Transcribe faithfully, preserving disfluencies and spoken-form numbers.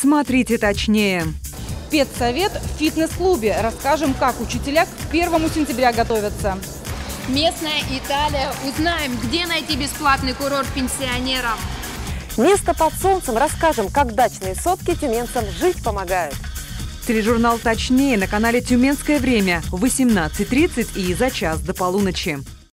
Смотрите точнее. Спецсовет в фитнес-клубе. Расскажем, как учителя к первому сентября готовятся. Местная Италия. Узнаем, где найти бесплатный курорт пенсионерам. Место под солнцем. Расскажем, как дачные сотки тюменцам жить помогают. Тележурнал «Точнее» на канале «Тюменское время» в восемнадцать тридцать и за час до полуночи.